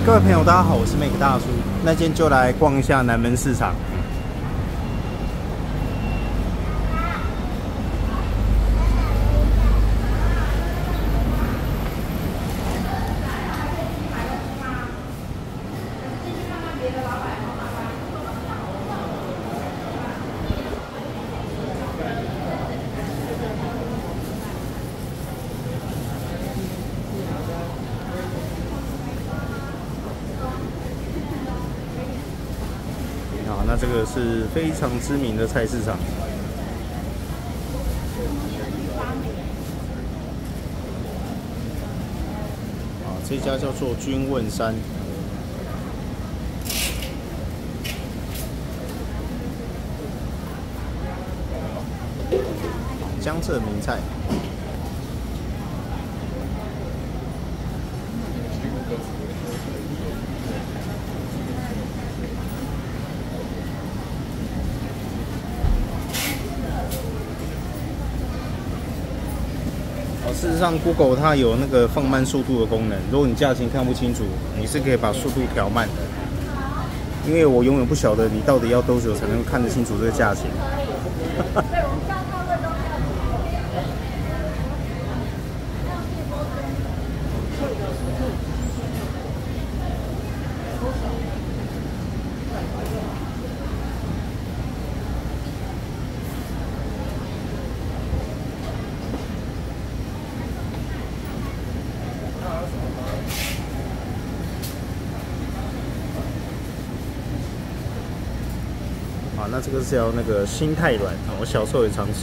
各位朋友，大家好，我是 Make 大叔。那今天就来逛一下南门市场。那这个是非常知名的菜市场。这家叫做君问山。江浙名菜。事实上 ，Google 它有那个放慢速度的功能。如果你价钱看不清楚，你是可以把速度调慢的。因为我永远不晓得你到底要多久才能看得清楚这个价钱。那这个是叫那个心太软，我小时候也常吃。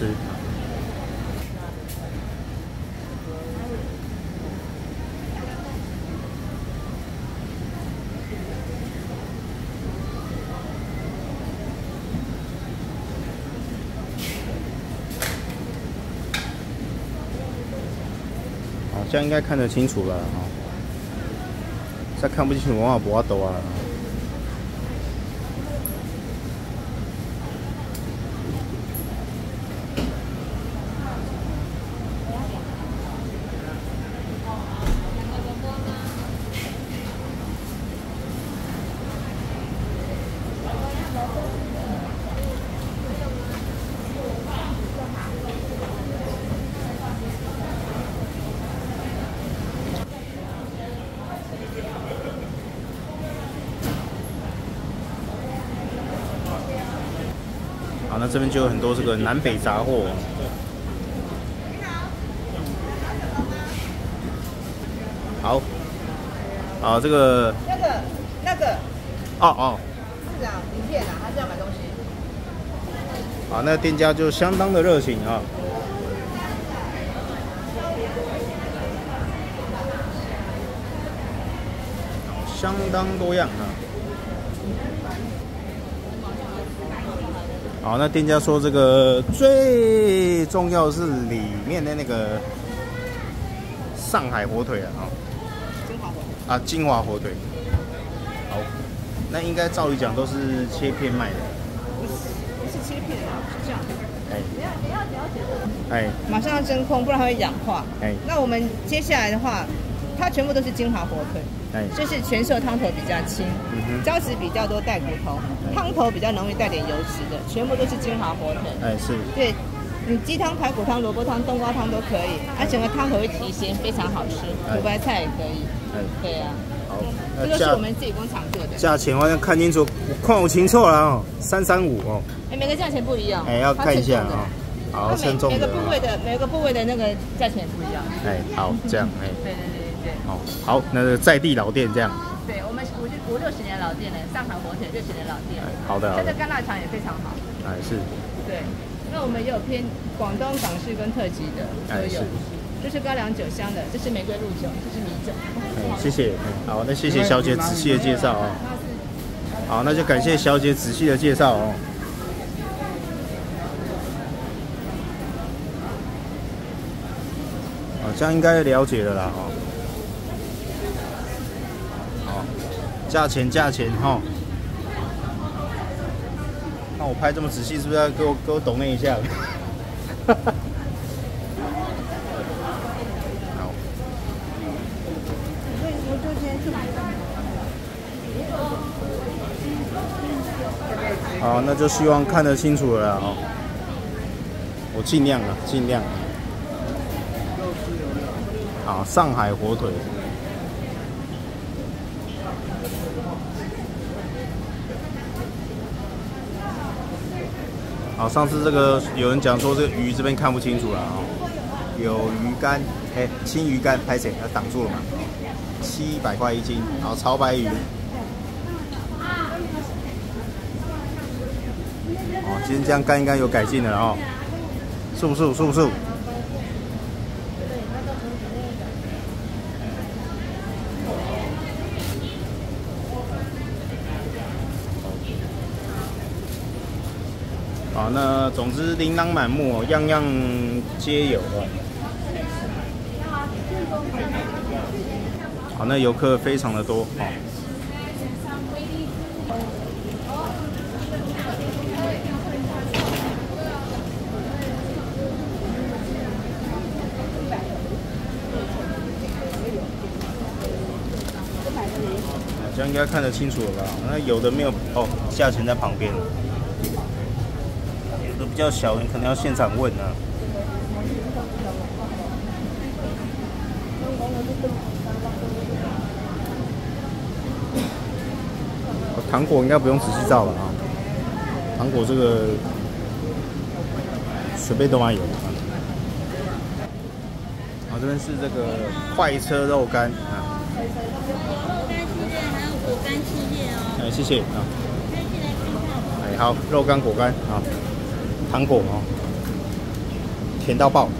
好，这样应该看得清楚了哈。再看不清楚，我不要抖啊。好，那这边就有很多这个南北杂货。好，好，这个那个， 哦， 是啊，名片啊，还是要买东西。 好，那店家就相当的热情啊。相当多样啊。好，那店家说这个最重要是里面的那个上海火腿啊，金华火腿。好，那应该照理讲都是切片卖的。 不是切片啊，是这样。你要了解的。 哎， 马上要真空，不然它会氧化。 哎， 那我们接下来的话，它全部都是金华火腿。就是全瘦汤头比较轻，胶质比较多带骨头，汤头比较容易带点油脂的，全部都是金华火腿。 哎，是。对， 你鸡汤、排骨汤、萝卜汤、冬瓜汤都可以，整个汤头会提鲜，非常好吃。苦白菜也可以。对啊。好，这都是我们自己工厂做的。 价钱我要看清楚，看我清楚了哦，335哦。 每个价钱不一样。 要看一下啊。好，称重的。 每个部位的那个价钱也不一样。 好，这样对。 好，那个在地老店这样。 对，我们50-60年老店了，上海火腿60年老店。 好的。 它的干辣肠也非常好。 是。对。 那我们也有偏广东港式跟特级的都有。这是高粱酒香的，这是玫瑰露酒，这是米酒。 谢谢。好，那谢谢小姐仔细的介绍哦。好，那就感谢小姐仔细的介绍哦。这样应该了解了啦，好，价钱哈。那我拍这么仔细，是不是要给我抖那一下？好。 好，那就希望看得清楚了哦。我尽量了，尽量。好，上海火腿。好，上次这个有人讲说这个鱼这边看不清楚了哦，有鱼干，青鱼干拍谁？它挡住了嘛？700块1斤，然后潮白鱼。哦，今天这样干应该有改进了哦，是不是？是不是？好，那总之琳琅满目哦，样样皆有哦。好，那游客非常的多哦。这样应该看得清楚了吧？那有的没有哦，价钱在旁边。有的比较小，你可能要现场问啊。糖果应该不用仔细照了啊，糖果这个随便都蛮有的。好，这边是这个快车肉干啊。 果干系列哦， 谢谢啊。好，肉干果干啊，糖果哦，甜到爆。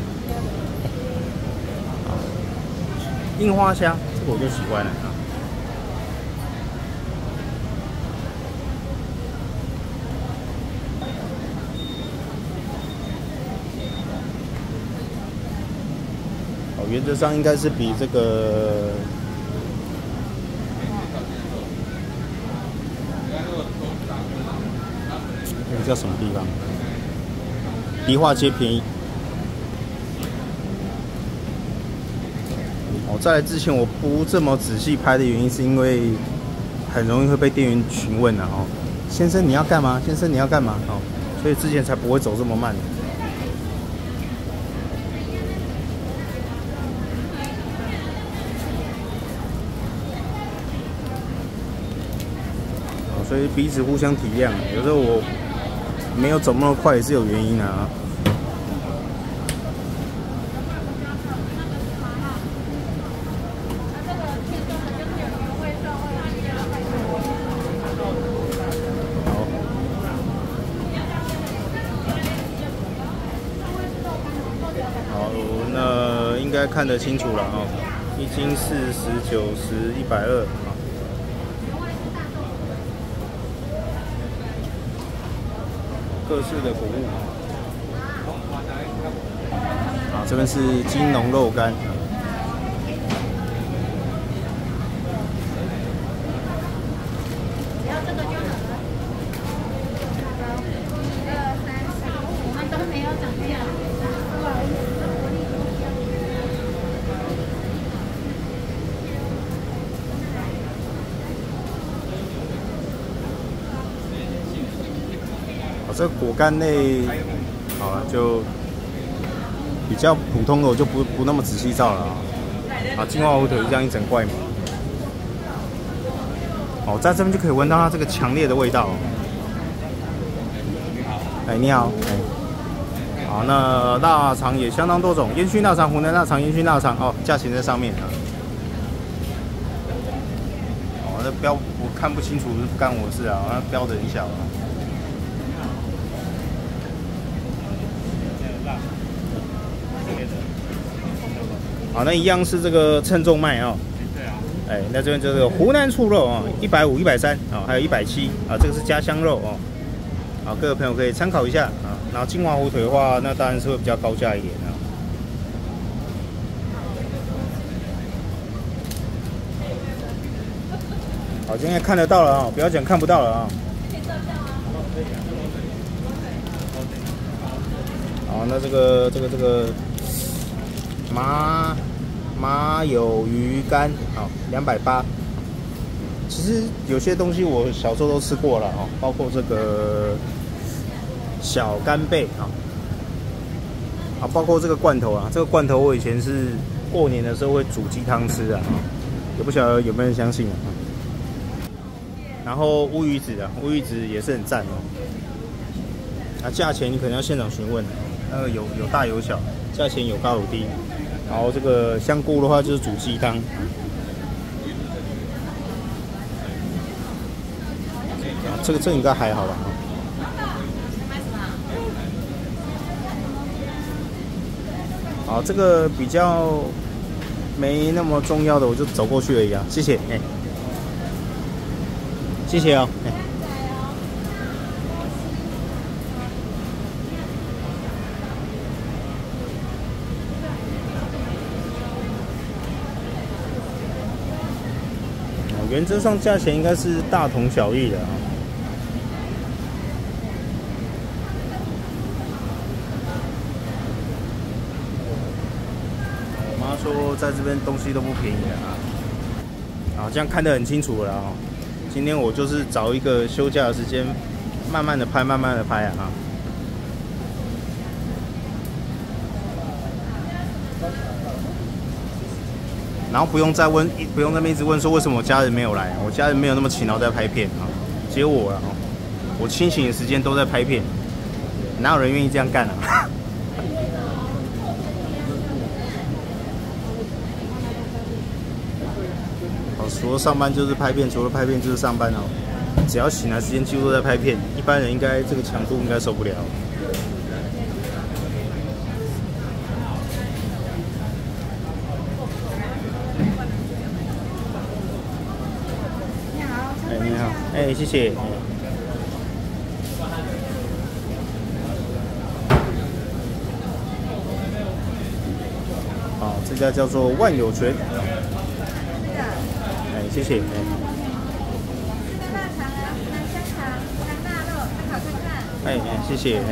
樱花虾，这个我就喜欢了啊。哦，原则上应该是比这个。那个叫什么地方？迪化街便宜。哦，在来之前我不这么仔细拍的原因，是因为很容易会被店员询问啊。哦，先生你要干嘛？先生你要干嘛？哦，所以之前才不会走这么慢。哦，所以彼此互相体谅。有时候我没有走那么快也是有原因的啊。好，那应该看得清楚了啊。1斤40、90、120啊。各式的谷物。好，这边是金龙肉干。 要这个就好了。我们都没有涨价。 这果干类，好了，就比较普通的，我就不那么仔细照了啊。啊，金华火腿这样一整块嘛。哦，在这边就可以闻到它这个强烈的味道。你好，好，那腊肠也相当多种，烟熏腊肠、湖南腊肠、烟熏腊肠，哦，价钱在上面啊。哦，那标我看不清楚，不干我事啊，那标的很小啊。好，那一样是这个称重卖啊。那这边就是湖南醋肉啊，150、130啊，还有170啊，这个是家乡肉哦。好，各位朋友可以参考一下啊。然后金华火腿的话，那当然是会比较高价一点啊。好，今天看得到了啊，不要讲看不到了啊。好，那这个麻油鱼干，好，280， 其实有些东西我小时候都吃过了哦，包括这个小干贝啊，包括这个罐头啊，这个罐头我以前是过年的时候会煮鸡汤吃啊，也不晓得有没有人相信啊。然后乌鱼子啊，乌鱼子也是很赞哦。啊，价钱你可能要现场询问，有大有小，价钱有高有低。然后这个香菇的话就是煮鸡汤。这个应该还好吧？好，这个比较没那么重要的，我就走过去而已啊。谢谢，谢谢哦，原则上价钱应该是大同小异的啊。说在这边东西都不便宜啊，这样看得很清楚了啊。今天我就是找一个休假的时间，慢慢的拍啊。然后不用在那边一直问说为什么我家人没有来，我家人没有那么勤劳在拍片啊，只有我了哦。我清醒的时间都在拍片，哪有人愿意这样干啊？除了上班就是拍片，除了拍片就是上班哦。只要醒来时间几乎都在拍片，一般人应该这个强度应该受不了。你好，你好，谢谢。好，这家叫做万有泉。谢谢。大肠啊，南香肠，南大肉，参考看看。谢谢。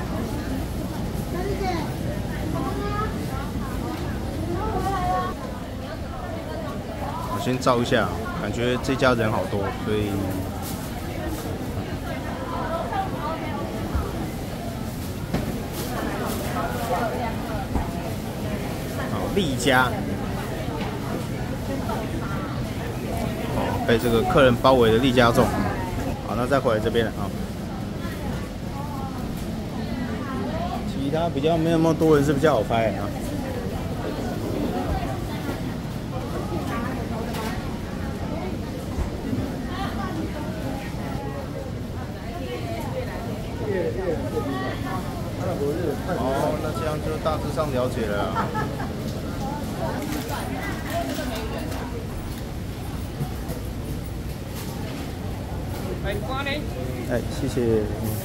我先照一下，感觉这家人好多，所以。好，丽家。被这个客人包围的丽家粽，好，那再回来这边了啊。其他比较没有那么多人是比较好拍啊。哦，那这样就大致上了解了啊。谢谢。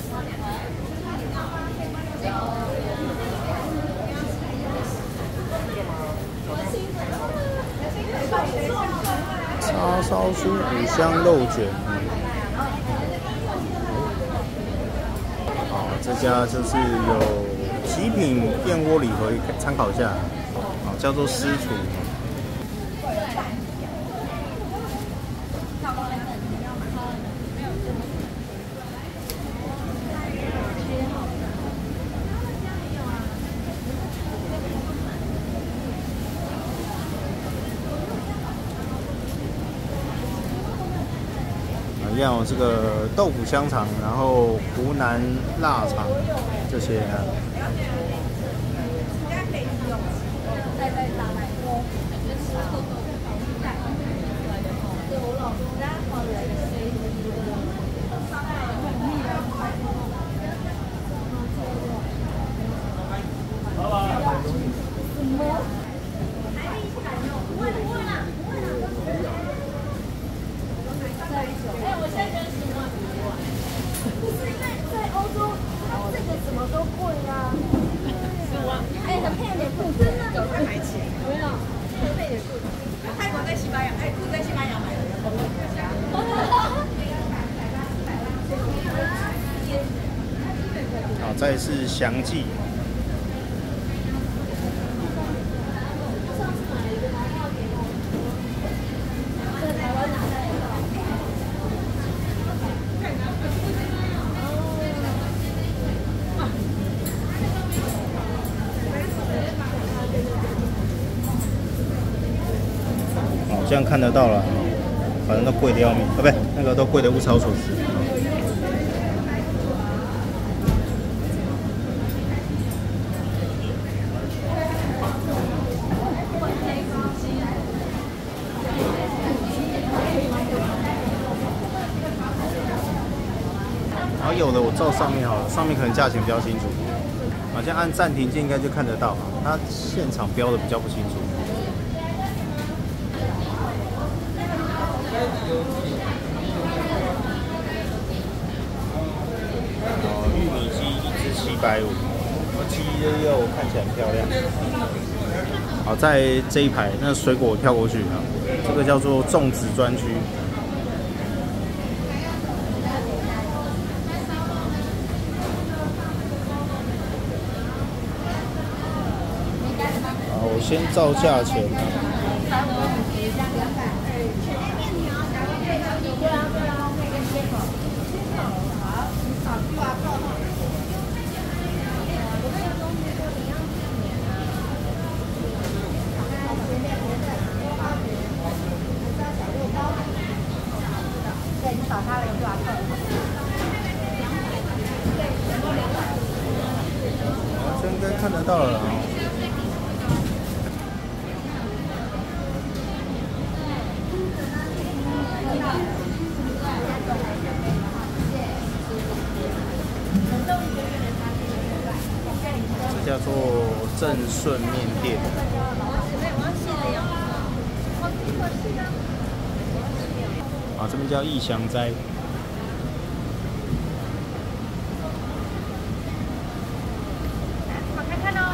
叉烧酥五香肉卷。好，这家就是有极品燕窝礼盒，参考一下。好，叫做私厨。有这个豆腐香肠，然后湖南腊肠这些啊。好，再是祥记。 像看得到了，反正都贵的要命，不对，那个都贵的物超所值。然后有的我照上面好了，上面可能价钱比较清楚，好像按暂停键应该就看得到，它现场标的比较不清楚。玉米鸡1只750，鸡肉看起来很漂亮。好，在这一排那水果跳过去啊，这个叫做粽子专区。好，我先照价钱。这应该看得到了。这叫做正顺面店。啊，这边叫异香斋。 好看看哦。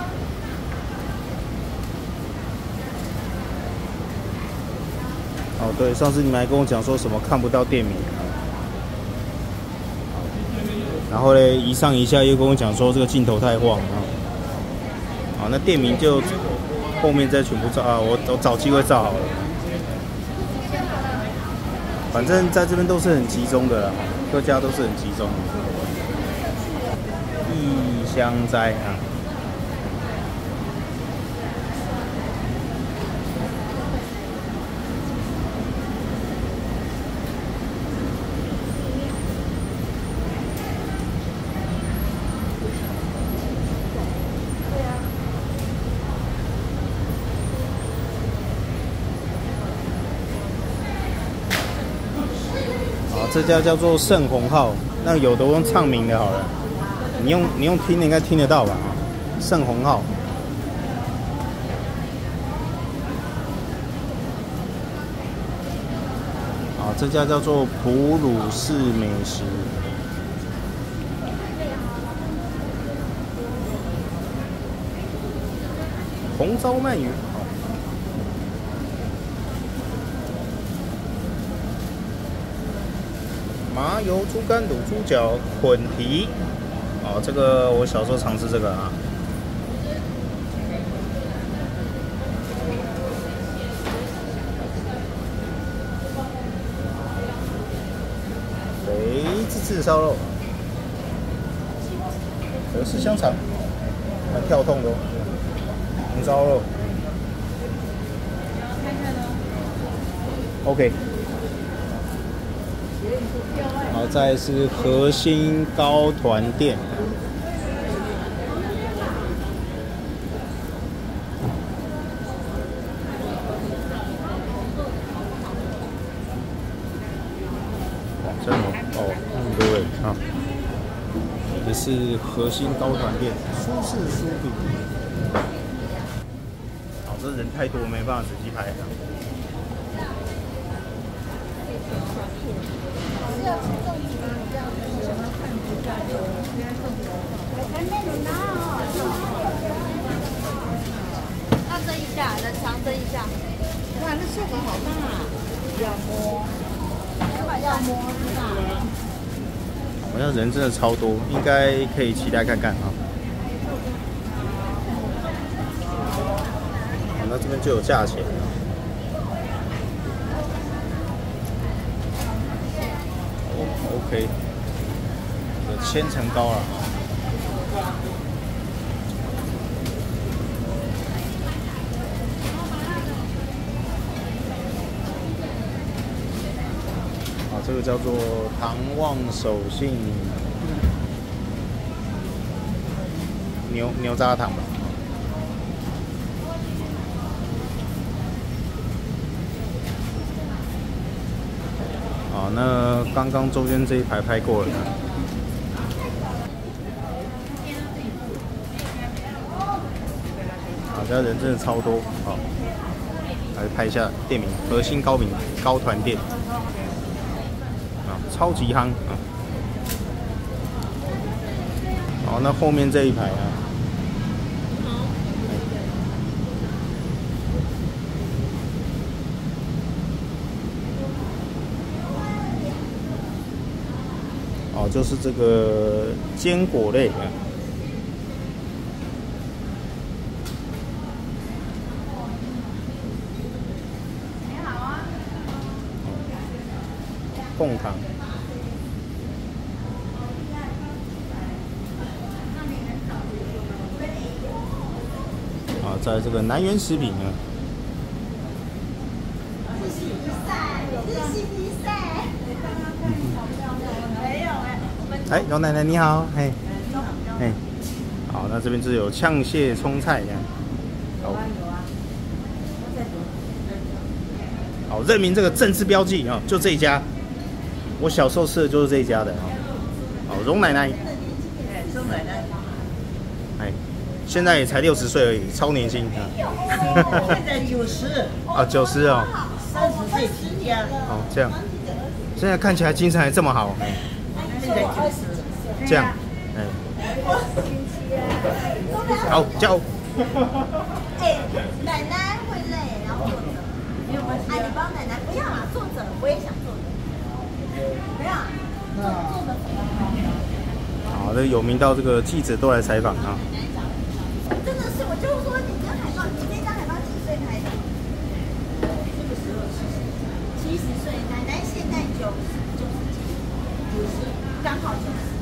哦，对，上次你们还跟我讲说什么看不到店名，然后嘞一上一下又跟我讲说这个镜头太晃啊。好，那店名就后面再全部照啊，我找机会照好了。反正在这边都是很集中的啦，各家都是很集中的。异香斋啊。这家叫做盛鸿号，那有的我用唱名的好了，你用听的应该听得到吧？盛鸿号。啊，这家叫做普鲁士美食。红烧鳗鱼。麻油猪肝卤猪脚混蹄，哦，这个我小时候常吃这个啊。肥滋滋烧肉，德式香肠，蛮跳动的哦。红烧肉 ，OK。好，再来是核心糕团店。真的哦，那么多人啊！也是核心糕团店，苏式酥饼。好，这人太多，没办法仔细拍。 那蒸一下，冷藏蒸一下。 哇，那寿粉好大啊！要摸，要摸是吧？ 好像人真的超多，应该可以期待看看啊。好，那这边就有价钱。OK， 有千层糕了。 这个叫做唐旺手信牛轧糖吧。好，那刚刚中间这一排拍过了。好，这人真的超多。好，来拍一下店名：核心糕饼糕团店。啊，超级夯啊！好，那后面这一排啊。哦，就是这个坚果类啊。你好啊。贡糖。啊，在这个南园食品呢。哎，姚奶奶你好，嘿，嘿，好，那这边就是有呛蟹葱菜呀，好，认明这个政治标记啊，就这一家，我小时候吃的就是这一家的啊，好，荣奶奶， 钟奶奶， 哎，现在也才60岁而已，超年轻啊， 现在90， 啊90哦 ，30岁起家， 哦这样，现在看起来精神还这么好， 现在90， 这样，哎，好叫。 哎，奶奶会累，然后坐着。没有关系。哎，你帮奶奶不要啦，坐着，我也想坐着。不要，坐着。 好，这有名到这个记者都来采访啊。 真的是，我就是说，你这海报，你这张海报几岁拍的？70岁，奶奶现在90几，刚好90。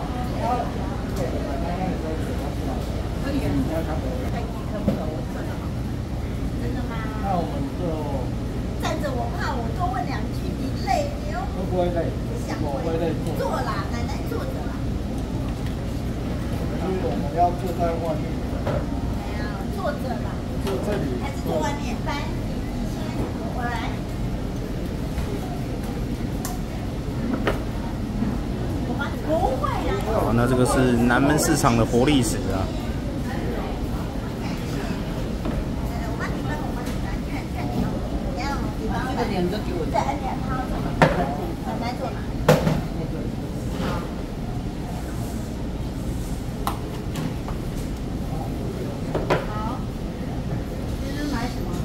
可以，看不到我站得好。真的吗？ 那我们就站着，我怕我多问2句，你累，你又都不会累， 想我会累坐啦，奶奶坐着啦。 因为我们要坐在外面。 没有，坐着啦。 坐这里。 还是坐外面？搬，你先，我来。不会啦。 好，那这个是南门市场的活力史啊。 这个2个给我。 对，而且他坐哪？奶奶坐哪？好。这是买什么？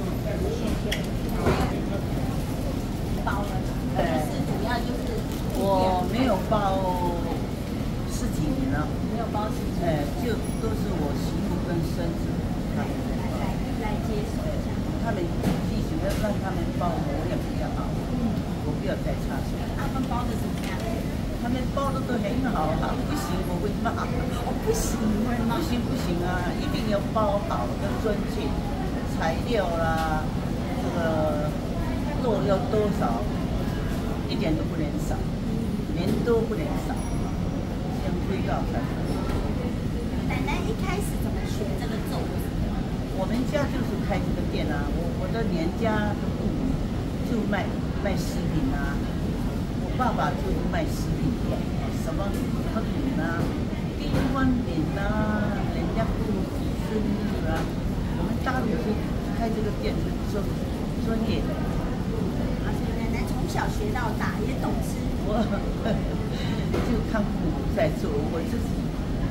包了，就是主要就是。 我没有包10几年了， 没有包10几年。 就都是我媳妇跟孙子来接手一下。 他们自己要让他们包，我也比较好，我不要再插手。 他们包的怎么样？ 他们包的都很好啊，不行我会骂。 我不行，会吗？ 不行啊，一定要包好的尊敬，材料啦，这个肉要多少，一点都不能少，连都不能少，先推到才可以。 奶奶一开始怎么学这个粽子？ 我们家就是开这个店啊，我的娘家的父母就卖食品啊，我爸爸就是卖食品店，什么汤圆啊、订婚饼啊，人家过生日啊，我们大陆是开这个店是专业的。 而且奶奶从小学到大，也懂吃。 我就看父母在做，我自己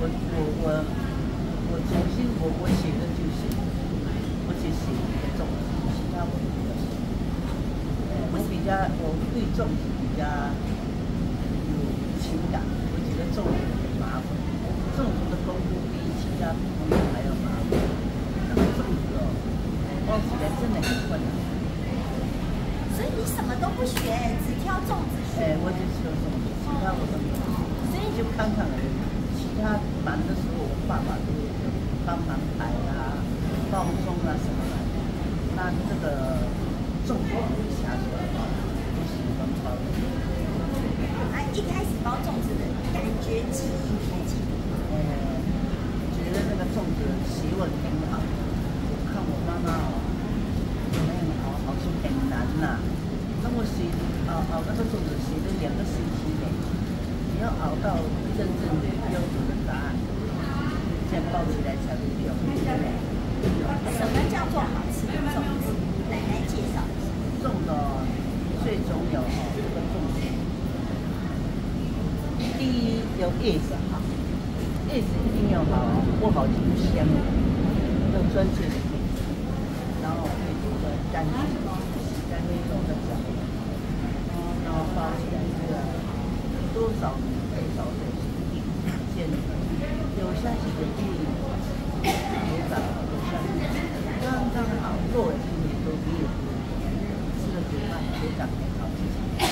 我重新我写的就是我只写一个粽子，其他我不写。我对粽子比较有情感，我觉得粽子很麻烦，粽子的功夫比其他朋友还要麻烦。那个粽子哦，包起来真的很困难。 所以你什么都不学，只挑粽子学。 我只挑粽子，其他我都没有。所以就看看而已。其他忙的时候，我爸爸都帮忙摆啊、包装啊什么的。那这个粽子一下子，我喜欢包。 一开始包粽子的感觉记忆，你还记得吗？ 觉得那个粽子学问很好。我看我妈妈哦，好像很难呐。那我熬那个粽子学了2个星期呢，你要熬到真正的标准的答案，这样包起来才会标准。 什么叫做好吃的粽子？奶奶介绍一下。 粽的最重要这个粽子，第一要叶子好，叶子一定要好，不好就不香了，要专切的叶子，然后叶子要干净，洗干净弄的饺，然后包起来这个多少水先留下几个粒，留下刚刚好，肉一点都没有。煮饭非常很好吃，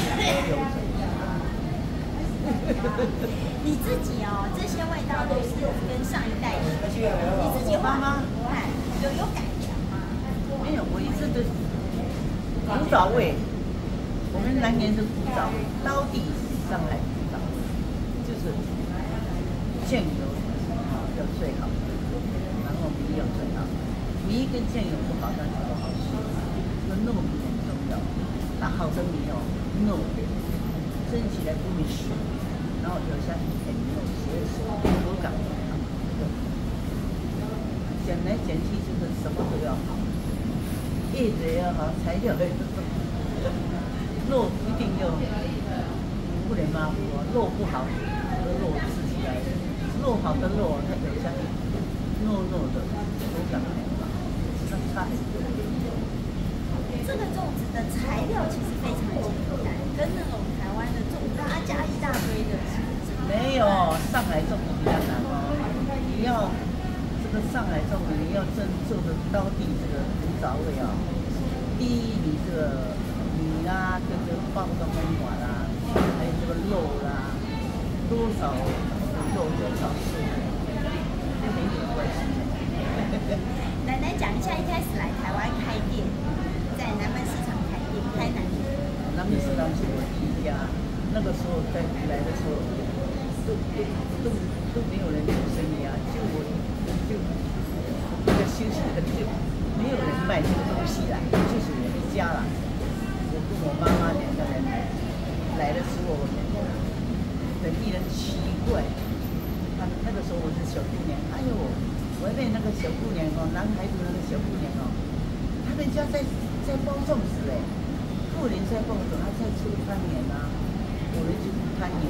你自己哦，这些味道都是跟上一代学的，你自己妈妈看有改良吗？ 没有，我一直都古早味。我们南宁是古早味，到底上海古早味，就是酱油要最好，然后米要最好，米跟酱油不好，但是都好吃。那糯米很重要，那好的米哦，糯蒸起来不会熟，然后有下去很糯，口感很好。讲来讲去就是什么都要好，叶子也要好，材料也要好，肉一定要不能马虎哦，肉不好，这个肉吃起来，肉好的肉它有下去糯糯的，口感很好，那差很多。 这个粽子的材料其实非常简单，跟那种台湾的粽子它加一大堆的是没有，上海粽子比较难哦。你要这个上海粽子，你要真做的到底这个古早味啊。第一，你这个米啦，跟这个包的方法啦，还有这个肉啦，多少肉多少素，这很有关系。 奶奶讲一下，一开始来台湾开店。在南门市场开南门。 南门市场是我第一家，那个时候在来的时候，都没有人做生意啊，就我一个休息很久，没有人卖这个东西来，就是我一家了。我跟我妈妈2个人来的时候，很令人奇怪。那个时候我是小姑娘，哎呦，我那个小姑娘哦，男孩子那个小姑娘哦，他们家在包粽子哎，妇人在包粽，还在出攀岩啊，我们就是攀岩，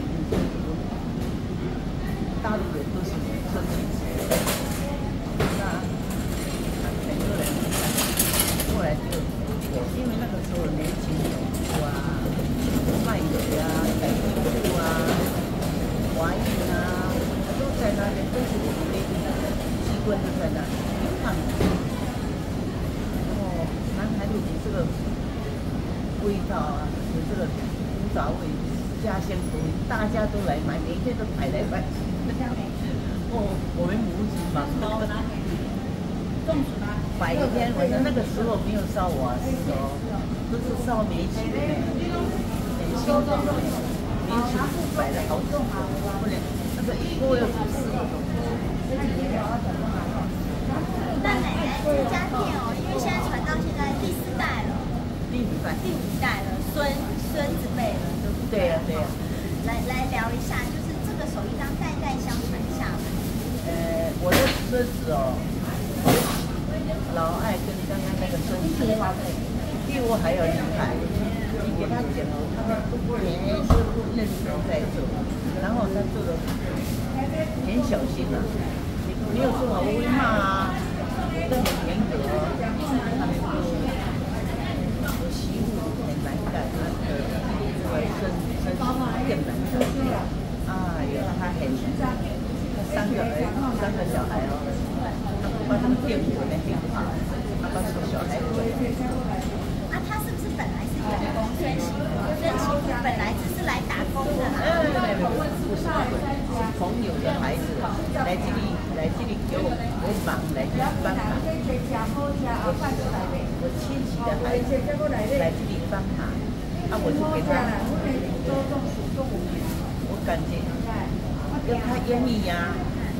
大陆人都是生气吃，那很多人后来就因为那个时候年轻人啊，卖油啊，改衣服啊，华裔啊，都在那边，都是我们的机关都在那里，看。南海路的这个味道啊，有这个古早味、家乡口味，大家都来买，每天都排来排去。我们母子嘛，粽子吗？摆一天，我说那个时候没有烧瓦斯哦，都是烧煤气的，很轻松的，煤气摆了好几个，不能那个一锅要煮4个钟。 那奶奶这家店哦，因为现在传到现在第4代了， 第5代了，孙子辈了，对不对？ 对呀对呀。 来聊一下，就是这个手艺这样代代相传下来。 我的孙子哦，老爱跟刚刚那个孙子比我还要厉害。你给他讲哦，他们每次都认真在做，然后他做的很小心啊，没有做好我会骂啊。都很严格哦，他们我媳妇很难干，那个孙子更难干。哎呦，他很他3个小孩哦，他把这个店管得很好，他把这个小孩管得很好。 啊，他是不是本来是员工？孙媳妇本来只是来打工的啦。 不是朋友的孩子来这里给我忙，来这里帮忙。我亲戚的孩子来这里帮忙，我就给他干净，要它烟腻呀，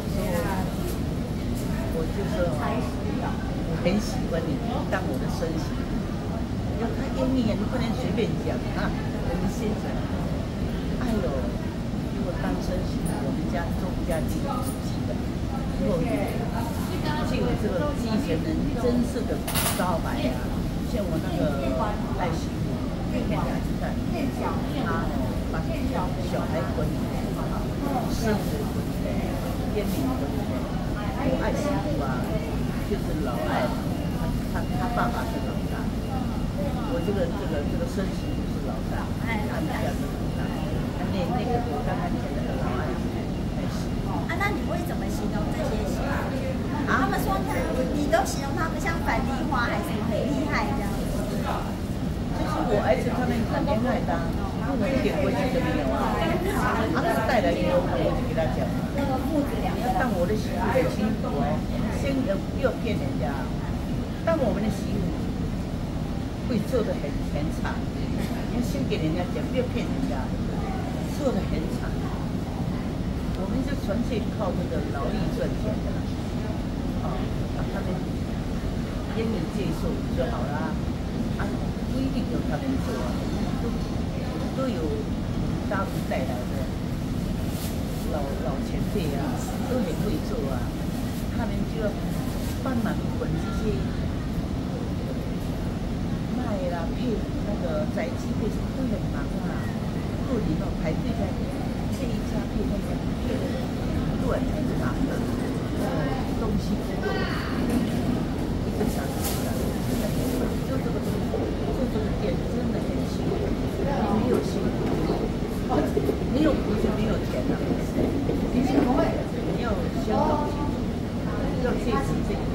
我就说我很喜欢你当我的孙媳，要它烟腻呀，你不能随便讲啊，我们先生，哎呦，如果当孙媳，我们家周家就有鸡的，如果就有这个继承人真实的招牌啊，像我那个爱媳妇，他把小孩滚，孙子滚，烟饼滚，我爱媳妇啊，就是老爱，他爸爸是老大，我这个孙媳妇是老大，他们家是老大，那个我刚刚讲那个老爱媳妇。 啊，那你会怎么形容这些媳妇？他们说你都形容他们像反地花还是很厉害这样子。 就是我儿子他们很厉害的，我一点关系都没有啊。他们带来以后，我就给他讲，你要当我的媳妇很辛苦哦，先不要骗人家，当我们的媳妇会做的很惨，你要先给人家讲，不要骗人家，做的很惨。我们是纯粹靠这个劳力赚钱的，他们烟瘾戒受就好啦，不一定有他们做啊，都有大陆带来的老前辈啊，都很会做啊，他们就要帮忙滚这些麦啦、配那个宅基配都很忙啊，过年排队在这一家配那家配的乱很忙的，东西不够，一个小时啊，就这个店真的很辛苦，你没有辛苦，没有苦就没有甜了。你要先搞清楚，要这次这个，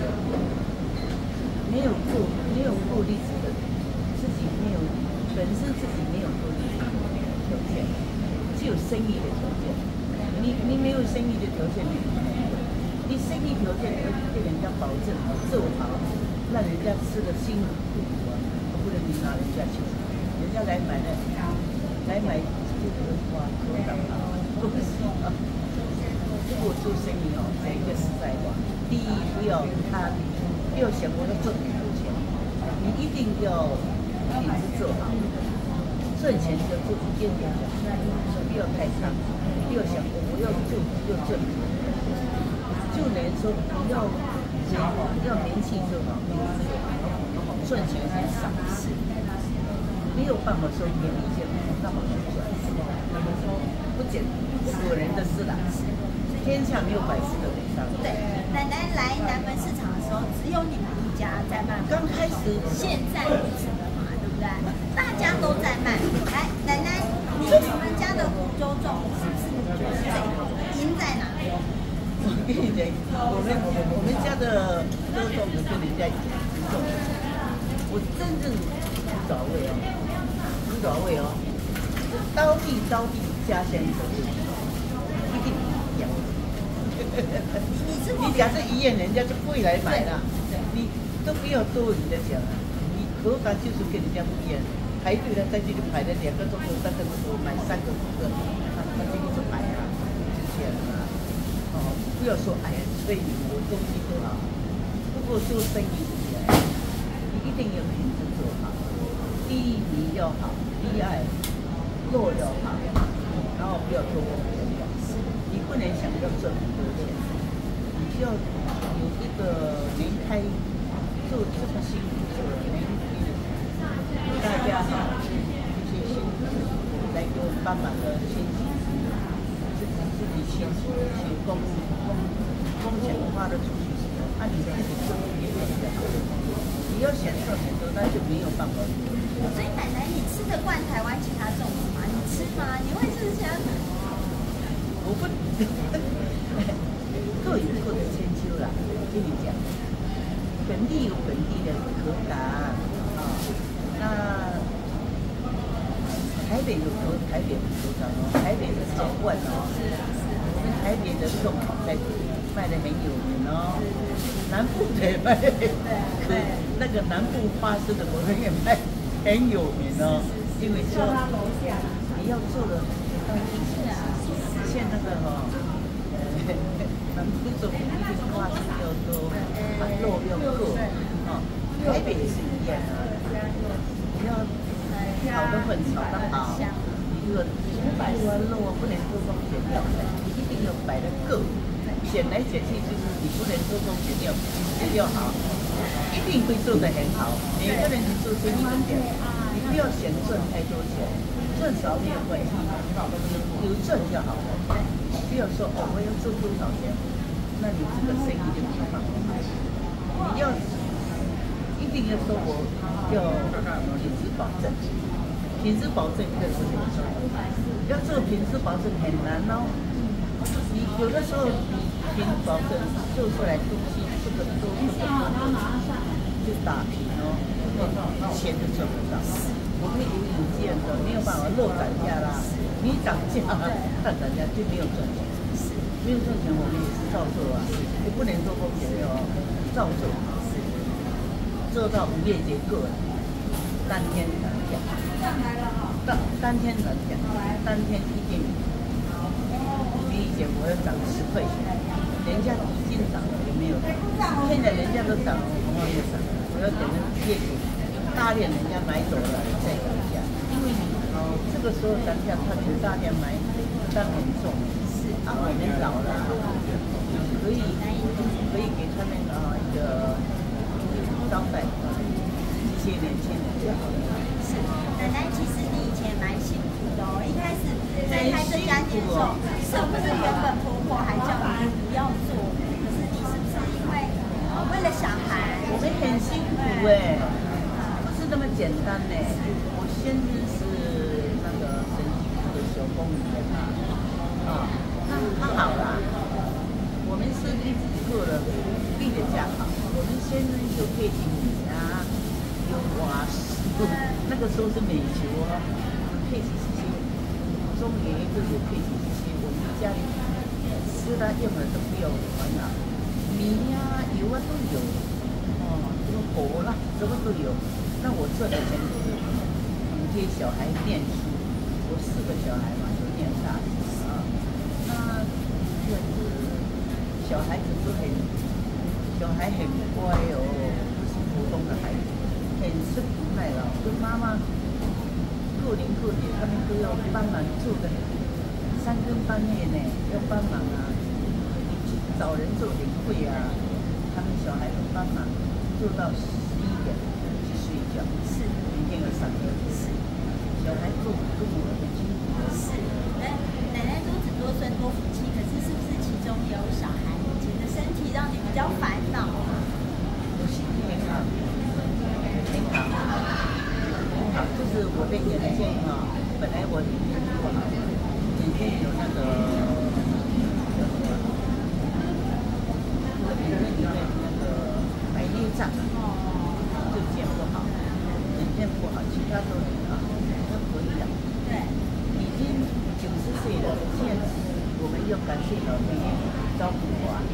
没有够力子的，自己没有本身自己没有够力子的条件，只有生意的条件。你没有生意的条件，你生意条件要对人家保证做好，让人家吃的辛苦啊，不能你拿人家钱，人家来买这个花多少啊，不是啊。如果做生意哦，讲一个实在话，第一不要贪，不要想我要赚很多钱，你一定要品质做好，赚钱就做一点点就好，不要太贪，不要想我要做要挣，就能说不要名气就好，名字就好，赚钱是赏识，没有办法说给你钱那么好赚，不简古人的是啦。天下没有百事的美商。 对，奶奶来南门市场的时候，只有你们一家在卖。 刚开始， 现在不止了嘛，对不对？大家都在卖。来，奶奶，你们家的湖州粽是不是你觉得最好？赢在哪里？ 我跟你讲，我们家的州粽子跟人家一样，我真正古早味哦，刀地家乡口味，一定一样。你假设一样，人家就不会来买了。你都不要多余的讲，你口感就是跟人家不一样。排队了，在这里排了2个钟头、3个钟头，买3个5个，他这里就买啊，就这样啊。不要说哎呀，所以我东西都好。如果做生意是这样，你一定要品质做好。第一你要好，第二肉要好，然后不要多工多料。你不能想要赚很多钱，你需要有一个能开做这么辛苦做能大家好，这些辛苦来给我帮忙的亲戚，自己亲戚去工钱花得出去，按你自己做也比较好。你要想赚很多，那就没有办法。 所以奶奶，你吃得惯台湾其他粽子吗？你吃吗？你会吃其他？ 我不，各有各的千秋啦。我跟你讲，本地有本地的口感啊，那台北有台北的口感哦，台北的早罐哦，我们台北的粽在卖的很有名哦，南部的也卖，那个南部花生的我们也卖很有名哦，因为说你要做的当地。 现那个哈，南部总一定花式又多，肉又够，哦，台北也是一样啊。你要炒的粉炒得好，你这个肉啊不能多放咸料，你一定要摆得够。选来选去就是你不能多放咸料，这就好，一定会做得很好。每个人做生意都这样，你不要嫌赚太多钱，赚少没有关系，有赚就好了。不要说哦，我要做多少钱，那你这个生意就没办法。你要一定要说我要品质保证，品质保证这个是很重要。要做品质保证很难哦。你有的时候品质保证做出来东西这个都就打平哦，钱就赚不到。我们有引荐的，没有办法，肉涨价啦，你涨价，它涨价就没有赚钱。没有赚钱，我们也是照做啊，也不能说风险哦，照做。做到5月节过了，当天涨价，当天涨价，当天一定比以前我要涨10块钱，人家已经涨了也没有涨，现在人家都涨了，我也涨，我要等着业主大量人家买走了再涨价，因为这个时候涨价，他就大量买，担很重。我们老了，可以给他们一个招待一些年轻人就好了。 是，奶奶，其实你以前蛮辛苦的哦。一开始在开这家店的时候，是不是原本婆婆还叫你不要做？可是你是不是因为为了小孩？ 我们很辛苦哎，不是那么简单呢。我先生是那个神经科的小公务员啊。他好啦，我们是日子过了，比人家好。我们先生有配情米啊，有瓦斯，那个时候是美球啊，配起这些，中爷爷都有配起这些，我们家里吃的用的都不要烦恼，米啊油啊都有，这个火啦什么都有。那我赚的钱就是补贴小孩念书，我4个小孩嘛，都念大学啊。那就是小孩子都小孩很乖哦，不是普通的孩子，很吃苦耐劳，跟妈妈过年过节他们都要帮忙做的3更半夜呢，要帮忙啊，去找人做点会啊，他们小孩都帮忙做到11点去睡觉，是明天要上课，是小孩做跟我很辛苦的，是。 奶奶多孙多福气，可是是不是其中有小孩以前的身体让你比较烦恼？ 我心情很好，很好，就是我的眼睛啊，本来我眼睛不好，眼睛有那个我眼睛里面那个白内障，就见不好，眼睛不好，其他都很好，都可以的。对，已经90岁了，现在我们要感谢老天爷照顾我啊，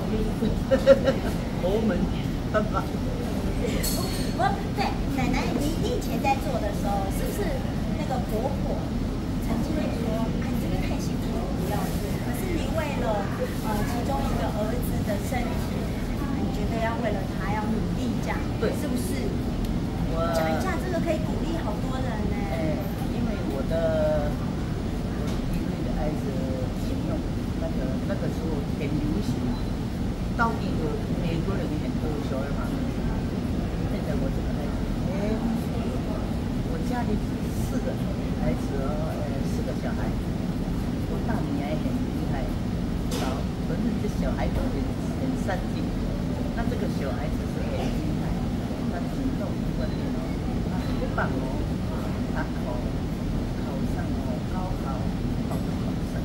佛门办法。 对，奶奶，你以前在做的时候，是不是那个婆婆曾经会说，哎，这个太辛苦了，不要做？可是你为了其中一个儿子的身体，你觉得要为了他要努力这样，对，是不是？讲一下这个可以鼓励好多人呢。 因为我的弟弟的儿子请用那个时候很流行，到底有美国人很多小儿麻痹。现在我这个孩子，我家里4个孩子4个小孩，我大女儿很厉害，反正这小孩都很善进，那这个小孩子是很厉害，他主动锻炼哦，他很棒哦，他考上高考，考上，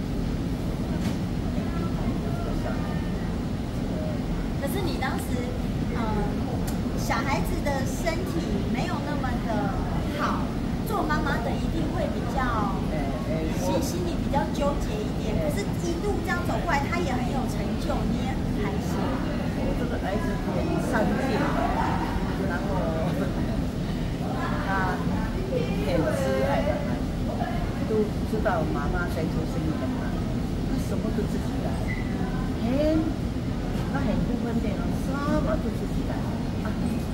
可是你当时，小孩子的身体没有那么的好，做妈妈的一定会比较，心里比较纠结一点。可是，一路这样走过来，他也很有成就，你也很开心。 我这个儿子很上进，然后他很慈爱的孩子，都知道妈妈在做生意很难，可是什么都自己来，那很不分辨哦，什么都自己来啊。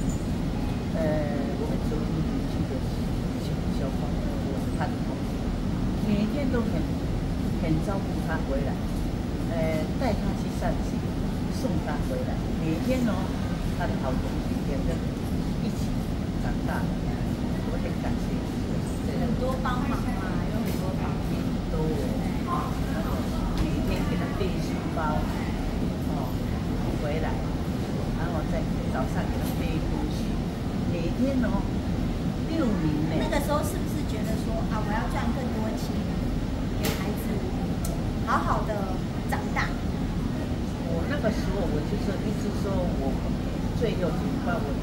我们走路去的小黄，我是他的同事，每天都很照顾他回来，带他去上学，送他回来，每天哦，他的好同学两个一起长大的，我很感谢。 很多帮忙嘛，有很多方面。 都每天给他背书包，回来，然后再早上给他背东西，每天哦6年呢。 那个时候是不是觉得说啊，我要赚更多钱，给孩子好好的长大？ 我那个时候我就是一直说我最后怎么办？我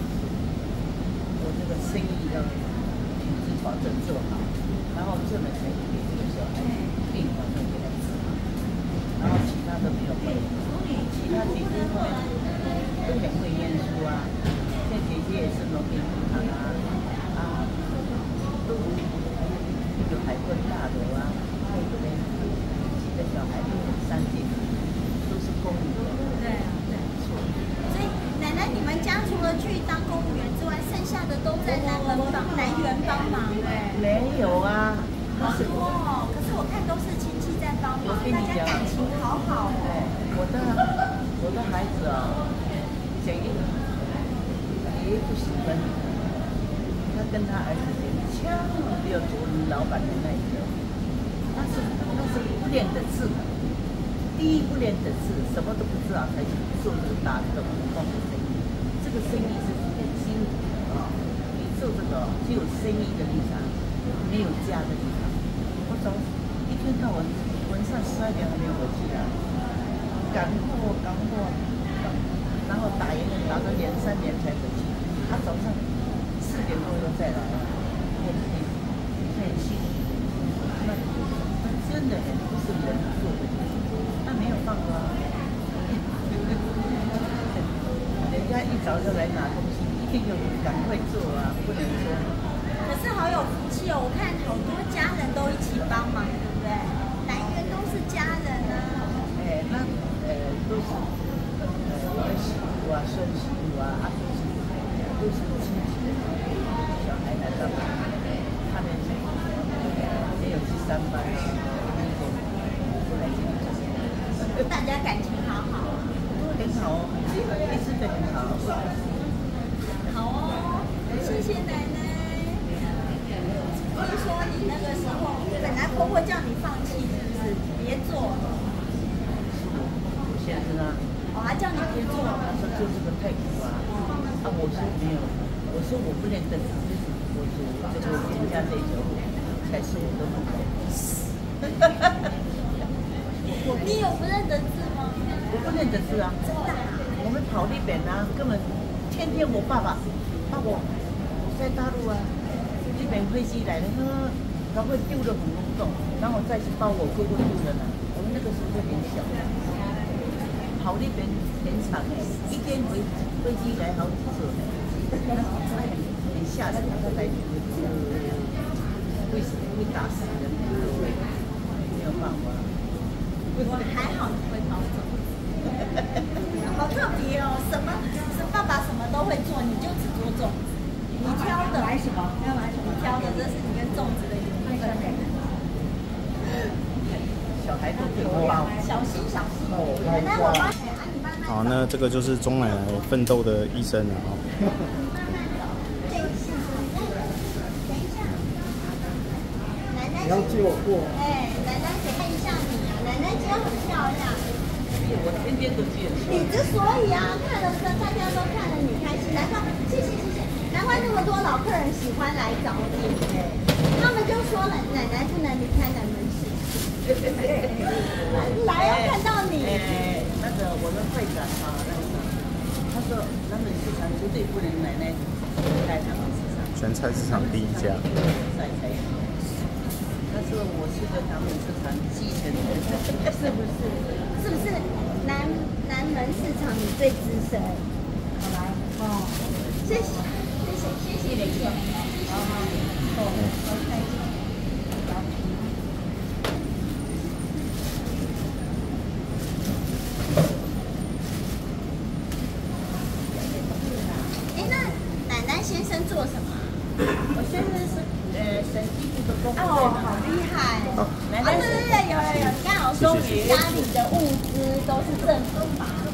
这个生意的品质保证做好，然后这门才给这个小孩病保证给他治好，然后其他都没有会，其他姐姐后面都很会念书啊，像姐姐也是农民银行啊，都有海quân大楼啊，对不对？几个小孩都很上进，都是公务员。 对啊，对，错。所以奶奶，你们家除了去当公务员之外，剩下的都在南园帮忙没有啊。 好多哦，可是我看都是亲戚在帮忙，大家感情好好哦。 我的孩子啊，讲一个也不喜欢，他跟他儿子千万不要做老板的那一个，那是不练的字，第一不练的字，什么都不知道才去做这个大的普通的生意，这个生意是很辛苦的啊，你做这个只有生意的立场，没有家的立场。我早一天到晚上12点还没有回去啊，赶货，然后打盐打到2、3点才回去。他早上4点多又再来，很辛苦。那真的很不是人做的，那没有办法。人家一早就来拿东西，一定要赶快做啊，不能说。 可是好有福气哦，我看好多家人都一起帮忙，对不对？南园都是家人啊。 都是我的媳妇啊、孙媳妇啊、阿叔媳妇，都是亲戚的小孩来到他们没有去上班，过来这里做。 大家感情好好。 很好，一直都很好。 好哦，谢谢奶奶。听说你那个时候本来婆婆叫你放弃，是不是？别做。 现在呢？ 还叫你别做。 他说做这个太苦啊！我说没有，我说我不认得字，我说这个人家这种才是我的梦想。 你有不认得字吗？ 我不认得字啊。 真的啊？ 我们跑那边啊，根本天天我爸爸把我在大陆啊。日本飞机来了，他会丢得很隆重，然后再去把我哥哥丢了呢。我们那个时候很小，跑那边很长哎，一天飞机来好几次，很吓人。他来会打死人，没有办法。 我还好你会包粽子，好特别哦！爸爸什么都会做，你就只做粽子。你挑的，买什么？要买什么？挑的，这是你跟粽子的缘分。 小孩都会包， 小心小心。奶奶，我帮你。 好，那这个就是钟奶奶奋斗的一生了啊。 等一下，奶奶。 你要接我过。 奶奶看一下你啊，奶奶今天很漂亮。 我天天都接。 你之所以啊，看了大家都看了你开心，难怪谢谢。难怪那么多老客人喜欢来找你，他们就说了，奶奶不能离开南门市场，来要看到你。 那个我们会长啊，他说南门市场绝对不能奶奶开南门市场， 全菜市场第一家。 他说我是个南门市场继承人， 是不是？是不是南门市场你最资深？好来哦，谢谢。谢谢。 哦，好厉害！奶奶是有，你看我说家里的物资都是政府发的。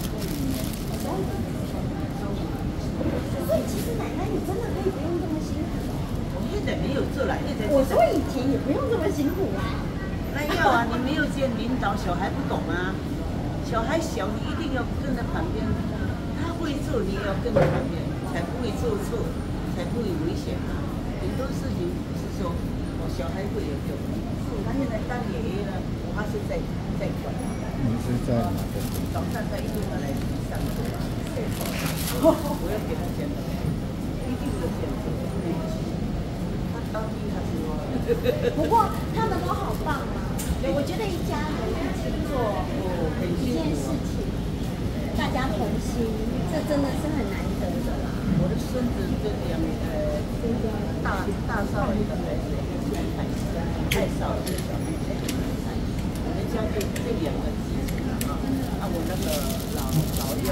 所以其实奶奶你真的可以不用这么辛苦。 我现在没有做了， 我说以前也不用这么辛苦啊。 那要啊，你没有见领导，小孩不懂啊。小孩小，你一定要跟在旁边。他会做，你也要跟在旁边，才不会做错，才不会危险啊。很多事情不是说小孩会有用，他现在当爷爷了，他是在管。 您是在哪个？ 早上他一定要来上课，我要给他讲的，一定有讲的，他当兵他是。 不过他们都好棒啊！我觉得一家人一起做一件事情，大家同心，这真的是很难得的啦。 我的孙子这两大少爷的孩子太少了，人家这两个继承了啊，我那个老幺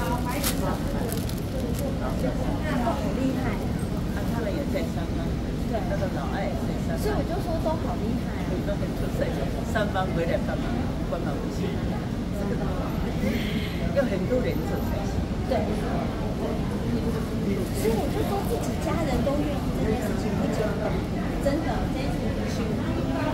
好厉害啊，他们也在上班，对，那个老二也在上班， 所以我就说都好厉害。 都很出色，上班回来帮忙不行，这个要很多人做才行。 对。所以我就说自己家人都愿意这件事情不简单，真的，这件事情不辛苦，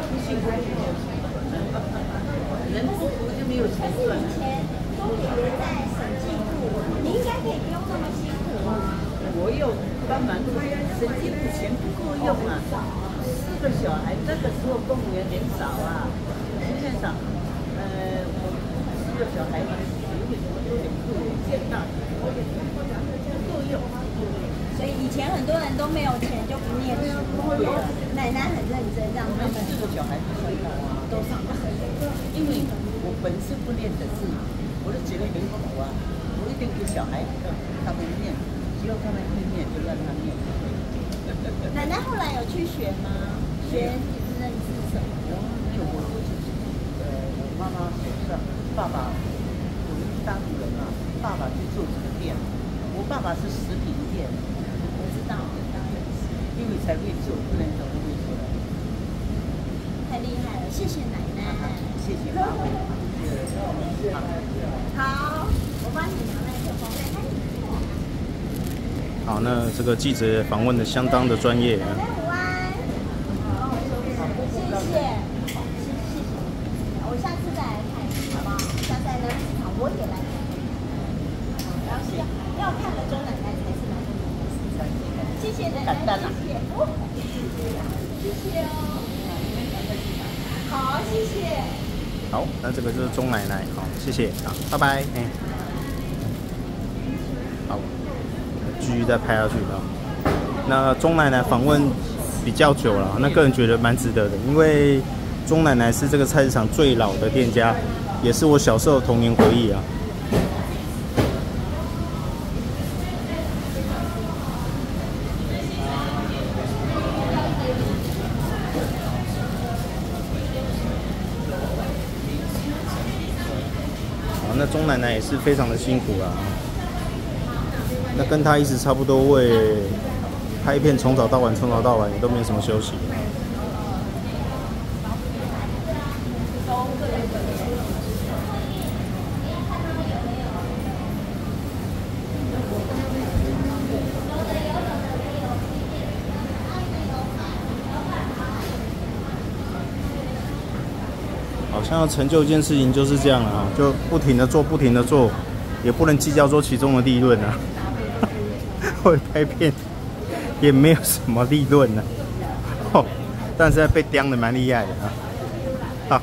人不服就没有钱赚。 以前钟爷爷在审计部，你应该可以不用那么辛苦啊。 我有帮忙，审计部钱不够用啊，4个小孩，那个时候公务员人少啊，现在少，我4个小孩，有点够见大，不够用。 所以以前很多人都没有钱就不念书，奶奶很认真，让他们 4个小孩都上课。 因为我本身不念的字，我就觉得很苦啊，我一定给小孩他们念，只要他们会念就让他念。 奶奶后来有去学吗？学认字什么？ 我就是我妈妈手上，爸爸我们大陆人嘛，爸爸去做这个店，我爸爸是食品店， 我知道， 因为才会做，不然怎么会做的？ 太厉害了，谢谢奶奶， 谢谢妈妈。 好，我帮你拿麦克风。 好，那这个记者访问的相当的专业啊。 奶奶午安，谢谢，我下次再来看，好不好？下次来南市场我也来看，然后要看的钟奶奶才是南市场。谢谢奶奶，谢谢，谢谢哦，好，谢谢。 好，那这个就是钟奶奶，好，谢谢，好，拜拜，好，继续再拍下去啊。那钟奶奶访问比较久了，那个人觉得蛮值得的，因为钟奶奶是这个菜市场最老的店家，也是我小时候的童年回忆啊。那钟奶奶也是非常的辛苦啦，那跟她一直差不多为拍片，从早到晚也都没有什么休息。好像要成就一件事情就是这样了啊，就不停的做，也不能计较说其中的利润啊。会拍片也没有什么利润呢，但是被刁的蛮厉害的啊。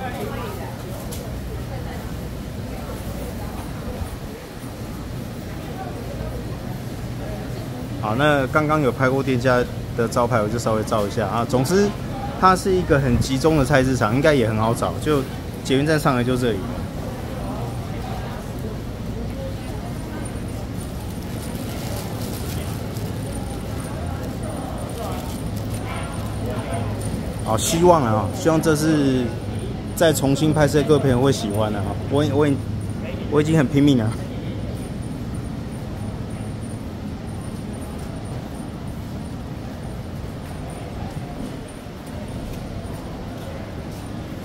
好，那刚刚有拍过店家的招牌，我就稍微照一下啊。总之，它是一个很集中的菜市场，应该也很好找，就捷运站上来就这里。好，希望这次再重新拍摄，各位朋友会喜欢的啊。我已经很拼命了。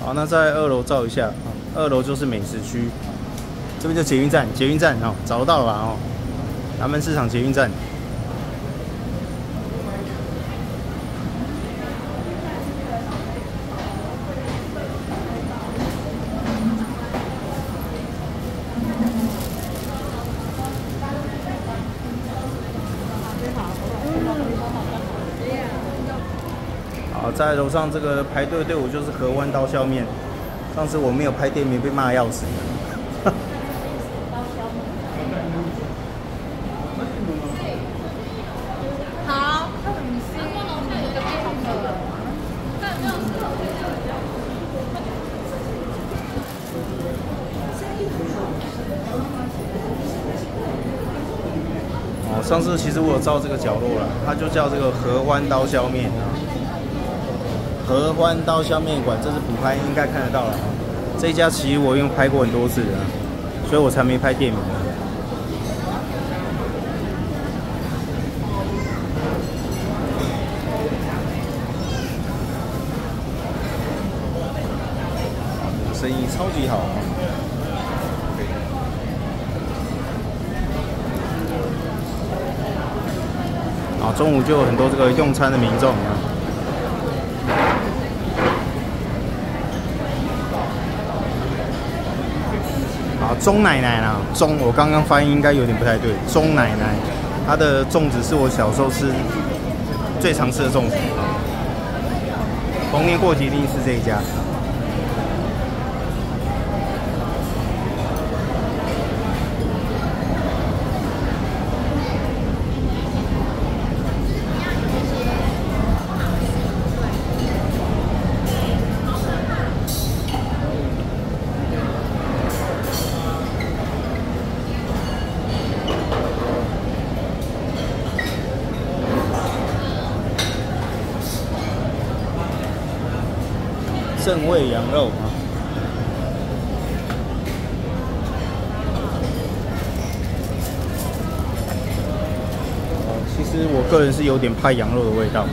好，那在2楼照一下啊，2楼就是美食区，这边就捷运站，哦，找得到了吧？哦，南门市场捷运站。好，在楼上这个排队队伍就是河湾刀削面。上次我没有拍店名，被骂要死。 好， 哦，上次其实我有照这个角落了，它就叫这个合欢刀削面啊。合欢刀削面馆，这是补拍应该看得到了。这一家其实我已经拍过很多次了，所以我才没拍店名。生意超级好。啊，中午就有很多这个用餐的民众啊。好，钟奶奶啦，钟，我刚刚发音应该有点不太对。钟奶奶，她的粽子是我小时候吃最常吃的粽子，逢年过节一定是这一家。正味羊肉啊，其实我个人是有点怕羊肉的味道。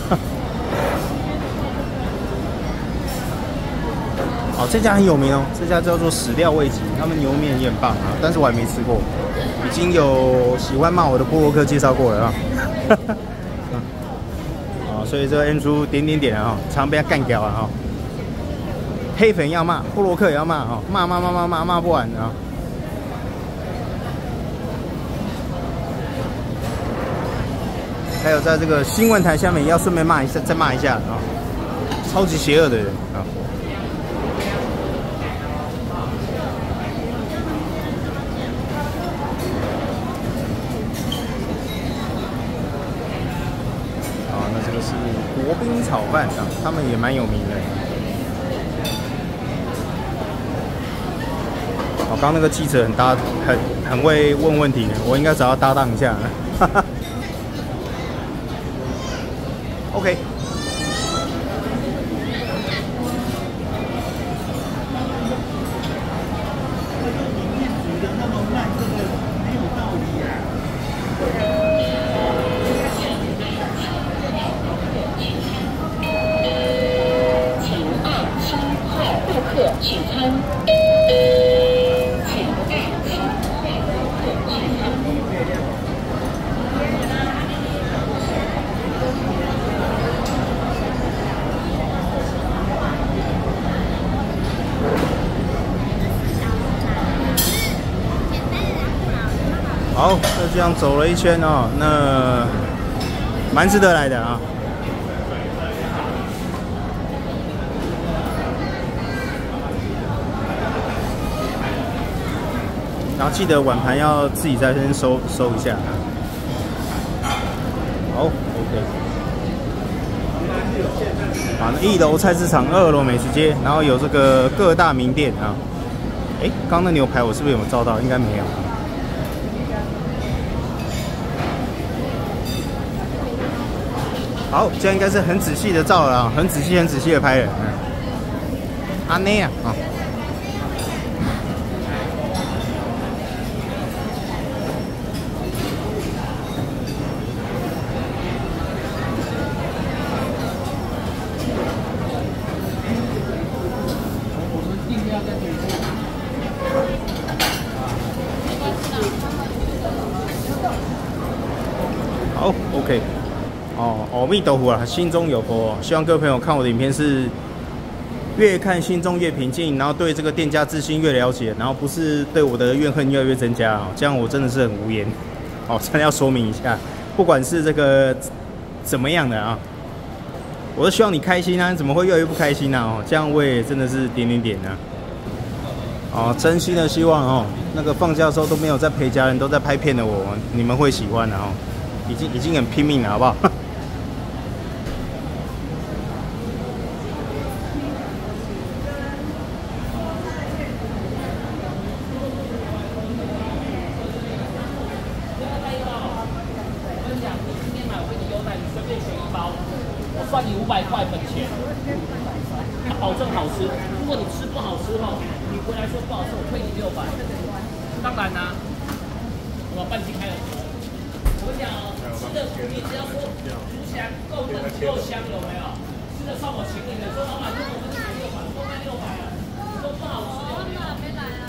好，这家很有名哦，这家叫做史料味集，他们牛面也很棒啊，但是我还没吃过，已经有喜欢骂我的部落客介绍过了啊。啊，所以这个 N 叔点啊，常被他干掉啊哈。黑粉要骂，部落客也要骂啊，骂不完啊。还有在这个新闻台下面也要顺便骂一下，再骂一下啊，超级邪恶的人啊。好，那这个是国宾炒饭啊，他们也蛮有名的。我刚那个记者很会问问题，我应该找他搭档一下。OK。好，就这样走了一圈哦，那蛮值得来的啊。然后记得碗盘要自己在这边收一下。好 ，OK。好，那1楼菜市场，2楼美食街，然后有这个各大名店啊。哎，刚那牛排我是不是有照到？应该没有。好，这样应该是很仔细的照了啊，很仔细的拍了。阿内啊，啊。 弥陀佛啊，心中有佛。希望各位朋友看我的影片是越看心中越平静，然后对这个店家自信越了解，然后不是对我的怨恨越来越增加啊。这样我真的是很无言。哦，真的要说明一下，不管是这个怎么样的啊，我都希望你开心啊，怎么会越来越不开心啊？哦，这样我也真的是点啊。哦，真心的希望哦，那个放假的时候都没有在陪家人，都在拍片的我，你们会喜欢的哦。已经很拼命了，好不好？ 我算你500块本钱，它保证好吃。如果你吃不好吃哦，你回来说不好吃，我退你600。当然啦、我半斤开了。我跟你讲哦，吃的你只要说猪香够嫩够香，有没有？吃的算我请你的，说老板跟我们卖600，都卖600了，你说不好吃有没有？没来啊。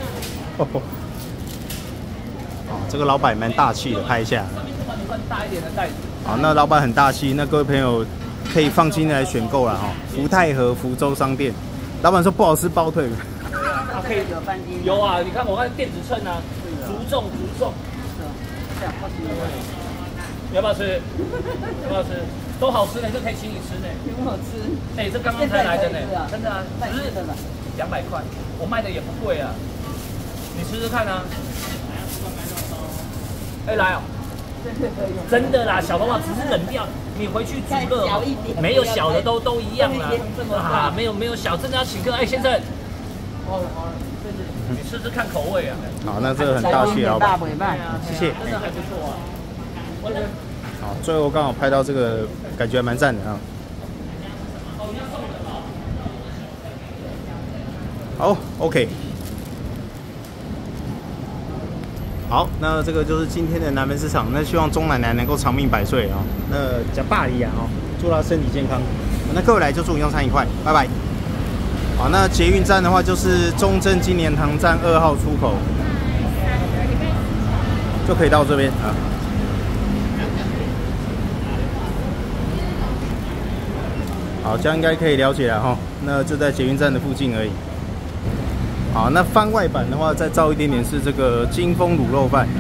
哦，这个老板蛮大气的，拍一下。 上面就把你换大一点的袋子。 好，那老板很大气，那各位朋友可以放心的来选购了哈。福泰和福州商店，老板说不好吃包退。 它可以有半斤。 有啊，你看我看电子秤啊，足重。你要不要吃？要不要吃？都好吃呢，这可以请你吃呢。 挺好吃。 哎，这刚刚才来的呢，真的啊， 只是 200块，我卖的也不贵啊。你吃吃看啊。哎，来哦。真的啦，小笼包只是冷掉，你回去煮个没有小的都一样啦。啊，没有小，真的要请客。哎，先生，你试试看口味啊。 好，那这个很大气，老板，谢谢。 真的还不错啊。 好，最后刚好拍到这个，感觉还蛮赞的啊。好 ，OK。好，那这个就是今天的南门市场。那希望钟奶奶能够长命百岁啊！那加巴黎啊，祝她身体健康。那各位来就祝你用餐愉快，拜拜。好，那捷运站的话就是中正纪念堂站2号出口，就可以到这边啊。好，这样应该可以了解了哈。那就在捷运站的附近而已。好，那番外版的话，再照一点点是这个金丰卤肉饭。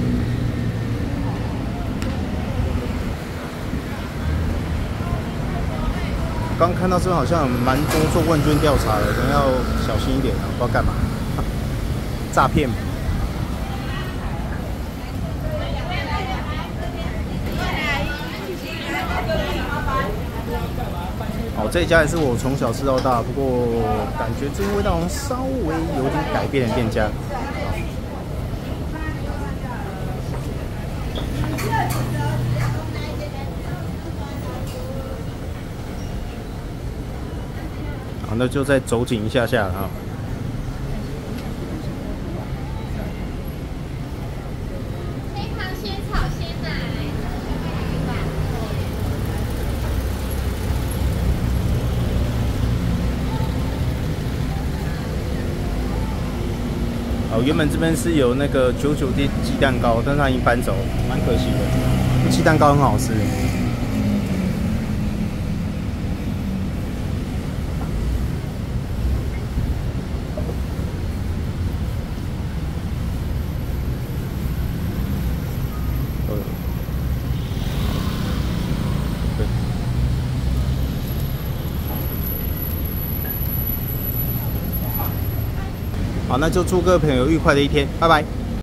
刚看到这边好像蛮多做问卷调查的，可能要小心一点啊，不知道干嘛，诈骗。哦，这一家也是我从小吃到大，不过感觉这个味道稍微有点改变的店家。好，那就再走紧一下下了啊。 黑糖鲜草鲜奶。 哦，原本这边是有那个99的鸡蛋糕，但是它已经搬走，蛮可惜的。鸡蛋糕很好吃。好，那就祝各位朋友愉快的一天，拜拜。